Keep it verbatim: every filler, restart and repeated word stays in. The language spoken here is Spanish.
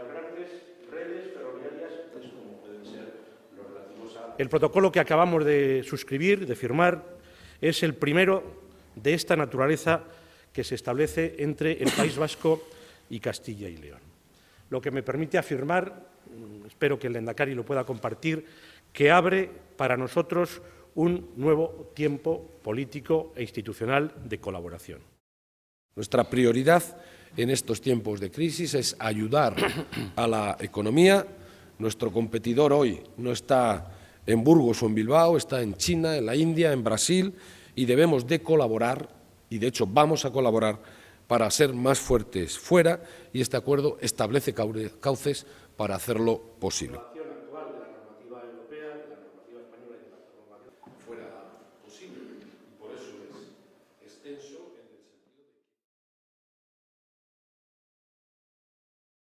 grandes redes ferroviarias, como pueden ser los relativos a... El protocolo que acabamos de suscribir, de firmar, es el primero de esta naturaleza que se establece entre el País Vasco y Castilla y León. Lo que me permite afirmar, espero que el Lehendakari lo pueda compartir, que abre para nosotros un nuevo tiempo político e institucional de colaboración. Nuestra prioridad en estos tiempos de crisis es ayudar a la economía. Nuestro competidor hoy no está en Burgos o en Bilbao, está en China, en la India, en Brasil, y debemos de colaborar, y de hecho vamos a colaborar para ser más fuertes fuera, y este acuerdo establece cauces para hacerlo posible. Fuera posible, y por eso es extenso.